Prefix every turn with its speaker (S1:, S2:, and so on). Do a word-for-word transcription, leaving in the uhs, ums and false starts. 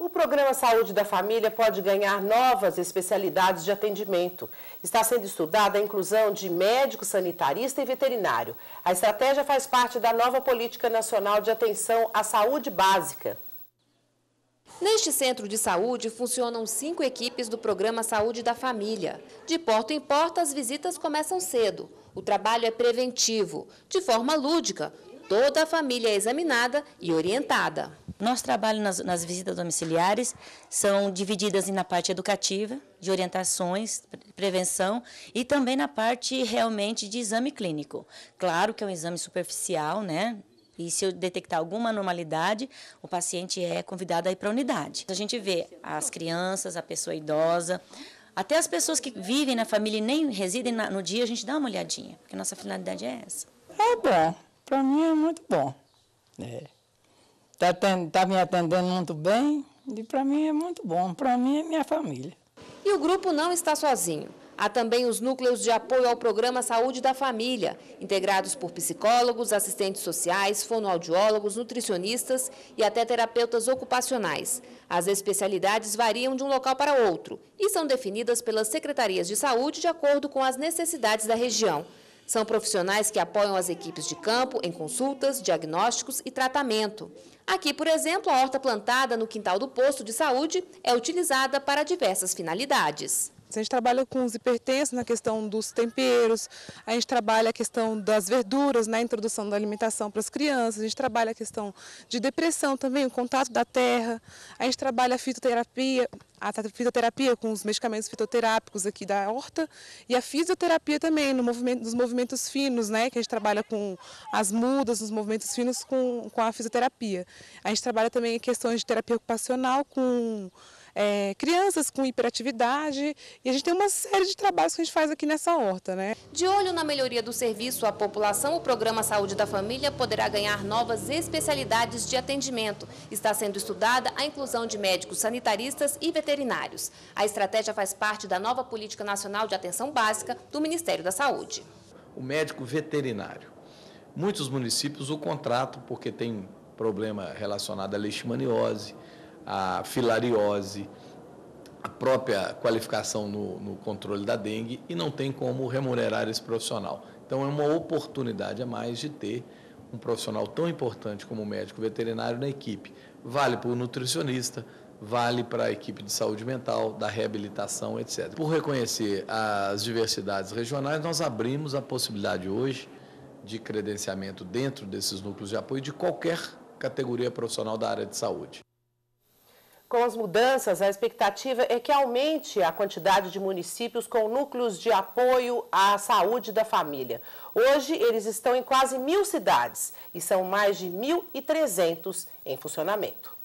S1: O programa Saúde da Família pode ganhar novas especialidades de atendimento. Está sendo estudada a inclusão de médico sanitarista e veterinário. A estratégia faz parte da nova Política Nacional de Atenção à Saúde Básica.
S2: Neste centro de saúde funcionam cinco equipes do programa Saúde da Família. De porta em porta, as visitas começam cedo. O trabalho é preventivo, de forma lúdica. Toda a família é examinada e orientada.
S3: Nosso trabalho nas, nas visitas domiciliares são divididas na parte educativa, de orientações, prevenção e também na parte realmente de exame clínico. Claro que é um exame superficial, né? E se eu detectar alguma anormalidade, o paciente é convidado a ir para a unidade. A gente vê as crianças, a pessoa idosa, até as pessoas que vivem na família e nem residem no dia, a gente dá uma olhadinha, porque a nossa finalidade é essa.
S4: É bom, para mim é muito bom. Está é. tá me atendendo muito bem e para mim é muito bom, para mim é minha família.
S2: E o grupo não está sozinho. Há também os núcleos de apoio ao programa Saúde da Família, integrados por psicólogos, assistentes sociais, fonoaudiólogos, nutricionistas e até terapeutas ocupacionais. As especialidades variam de um local para outro e são definidas pelas secretarias de saúde de acordo com as necessidades da região. São profissionais que apoiam as equipes de campo em consultas, diagnósticos e tratamento. Aqui, por exemplo, a horta plantada no quintal do posto de saúde é utilizada para diversas finalidades.
S5: A gente trabalha com os hipertensos na questão dos temperos, a gente trabalha a questão das verduras, na introdução da alimentação para as crianças, a gente trabalha a questão de depressão também, o contato da terra, a gente trabalha a fitoterapia, a fitoterapia com os medicamentos fitoterápicos aqui da horta e a fisioterapia também, no movimento, nos movimentos finos, né, que a gente trabalha com as mudas, nos movimentos finos com, com a fisioterapia. A gente trabalha também questões de terapia ocupacional com É, crianças com hiperatividade e a gente tem uma série de trabalhos que a gente faz aqui nessa horta, né?
S2: De olho na melhoria do serviço à população, o programa Saúde da Família poderá ganhar novas especialidades de atendimento. Está sendo estudada a inclusão de médicos sanitaristas e veterinários. A estratégia faz parte da nova Política Nacional de Atenção Básica do Ministério da Saúde.
S6: O médico veterinário. Muitos municípios o contratam porque tem problema relacionado à leishmaniose, a filariose, a própria qualificação no, no controle da dengue e não tem como remunerar esse profissional. Então, é uma oportunidade a mais de ter um profissional tão importante como o médico veterinário na equipe. Vale para o nutricionista, vale para a equipe de saúde mental, da reabilitação, etcétera. Por reconhecer as diversidades regionais, nós abrimos a possibilidade hoje de credenciamento dentro desses núcleos de apoio de qualquer categoria profissional da área de saúde.
S1: Com as mudanças, a expectativa é que aumente a quantidade de municípios com núcleos de apoio à saúde da família. Hoje, eles estão em quase mil cidades e são mais de mil e trezentos em funcionamento.